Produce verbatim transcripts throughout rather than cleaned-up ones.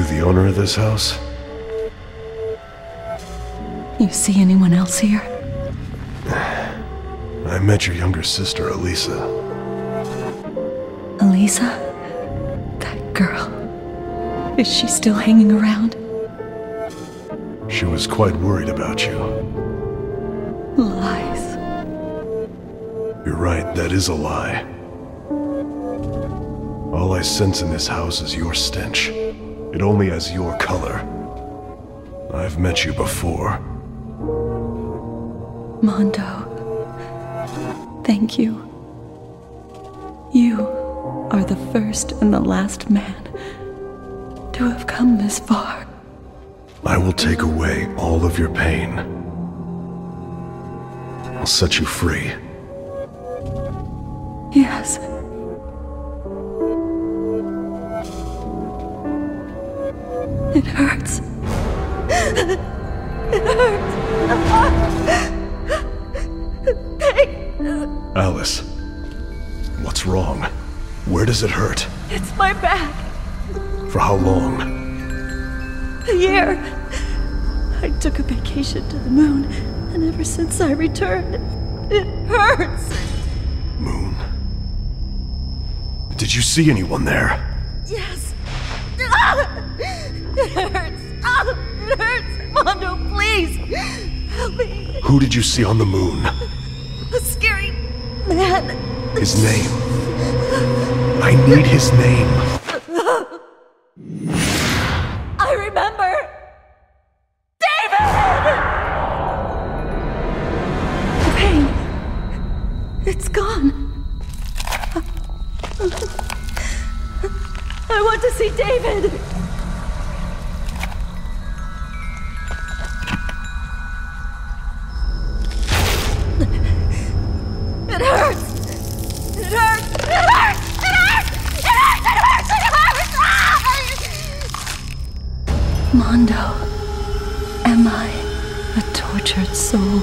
the owner of this house? You see anyone else here? I met your younger sister, Elisa. Elisa? That girl. Is she still hanging around? She was quite worried about you. Lies. You're right, that is a lie. All I sense in this house is your stench. It only has your color. I've met you before. Mondo. Thank you. You are the first and the last man to have come this far. I will take away all of your pain. I'll set you free. Yes. It hurts. It hurts. Pain. Alice, what's wrong? Where does it hurt? It's my back. For how long? A year. I took a vacation to the moon, and ever since I returned, it hurts. Moon. Did you see anyone there? Yes. Ah! It hurts. Ah! It hurts. Mondo, please. Help me. Who did you see on the moon? A scary man. His name. I need his name. I remember. David! The pain. It's gone. I want to see David. It hurts! It hurts! It hurts! It hurts! It hurts! It hurts! It hurts! Ah! Mondo, am I a tortured soul?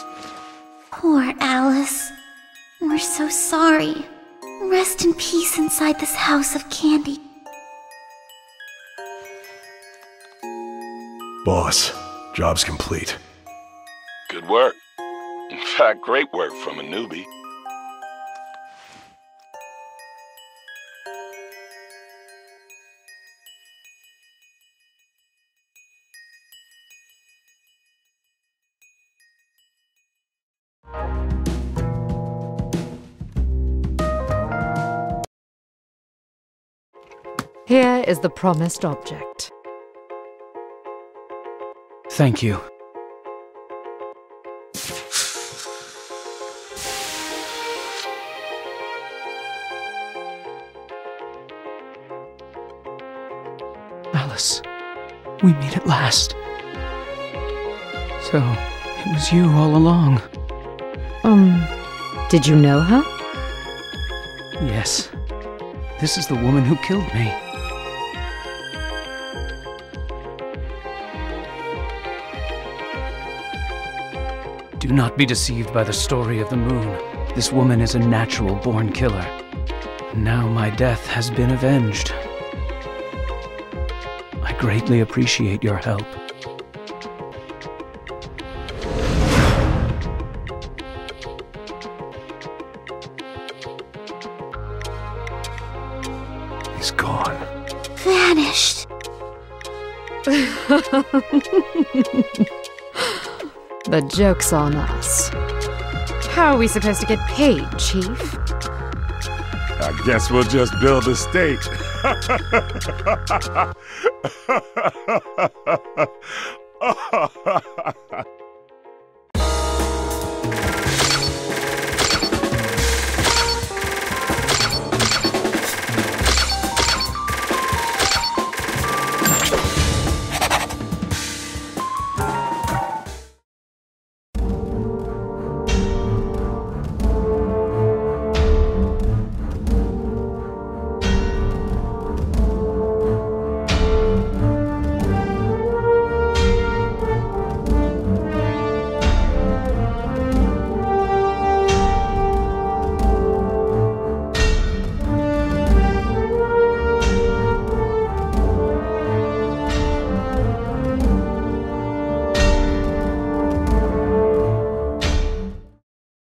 Poor Alice. We're so sorry. Rest in peace inside this house of candy. Boss, job's complete. Good work. In fact, great work from a newbie. Here is the promised object. Thank you. Alice, we meet at last. So, it was you all along. Um, did you know her? Yes. This is the woman who killed me. Do not be deceived by the story of the moon. This woman is a natural-born killer. Now my death has been avenged. I greatly appreciate your help. He's gone. Vanished. The joke's on us. How are we supposed to get paid, Chief? I guess we'll just build a state.